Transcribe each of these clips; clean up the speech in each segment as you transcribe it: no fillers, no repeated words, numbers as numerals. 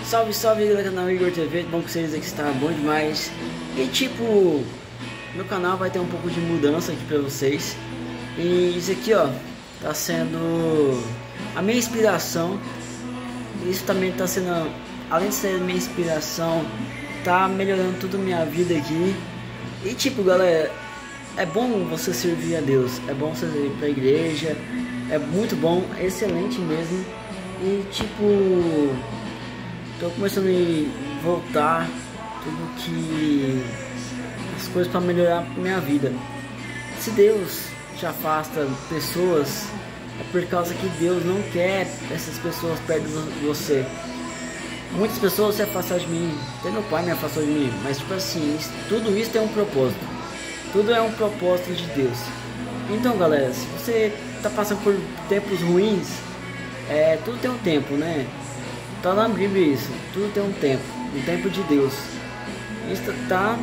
Salve, salve galera do canal Igor TV, bom que vocês aqui, está bom demais. E tipo, meu canal vai ter um pouco de mudança aqui pra vocês. E isso aqui ó, tá sendo a minha inspiração. Isso também tá sendo, além de ser minha inspiração, tá melhorando tudo minha vida aqui. E tipo galera, é bom você servir a Deus, é bom você ir pra igreja, é muito bom, é excelente mesmo. E tipo, tô começando a voltar tudo que as coisas para melhorar minha vida. Se Deus te afasta pessoas, é por causa que Deus não quer essas pessoas perto de você. Muitas pessoas se afastaram de mim, até meu pai me afastou de mim, mas tipo assim, tudo isso tem um propósito. Tudo é um propósito de Deus. Então galera, se você tá passando por tempos ruins, tudo tem um tempo, né? Tá na Bíblia isso, tudo tem um tempo de Deus. Isso tá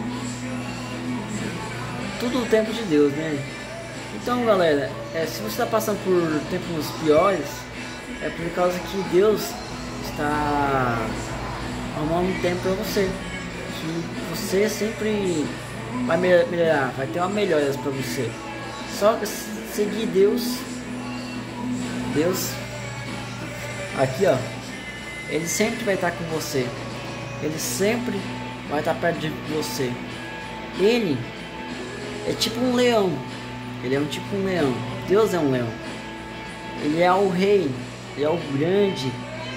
tudo o tempo de Deus, né? Então galera, se você está passando por tempos piores, é por causa que Deus está arrumando um tempo para você, que você sempre vai melhorar, vai ter uma melhora para você. Só seguir Deus aqui ó, ele sempre vai estar com você, ele sempre vai estar perto de você. Ele é tipo um leão, ele é tipo um leão, Deus é um leão, ele é o rei, ele é o grande,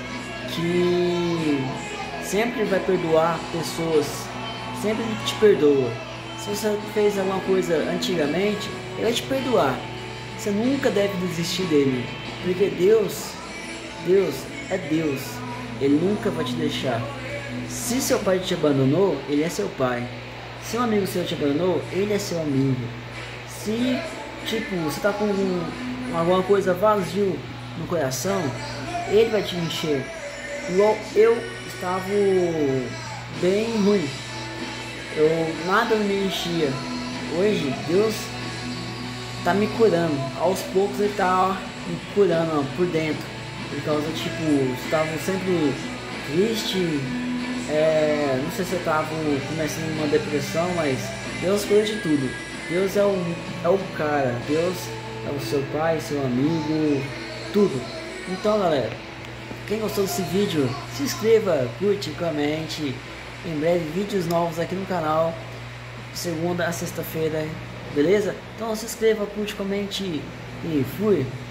que sempre vai perdoar pessoas, sempre te perdoa. Se você fez alguma coisa antigamente, ele vai te perdoar. Você nunca deve desistir dele, porque Deus é Deus, ele nunca vai te deixar. Se seu pai te abandonou, ele é seu pai. Se um amigo seu te abandonou, ele é seu amigo. Se tipo, você tá com alguma coisa vazio no coração, ele vai te encher. Igual eu estava bem ruim, nada me enchia. Hoje Deus tá me curando, aos poucos ele tá me curando ó, por dentro. Por causa, tipo, estava sempre triste, não sei se eu estava começando uma depressão, mas Deus cuida de tudo. Deus é o cara, Deus é o seu pai, seu amigo, tudo. Então galera, quem gostou desse vídeo, se inscreva, curte, comente. Em breve vídeos novos aqui no canal, segunda a sexta-feira, beleza? Então se inscreva, curte, comente e fui!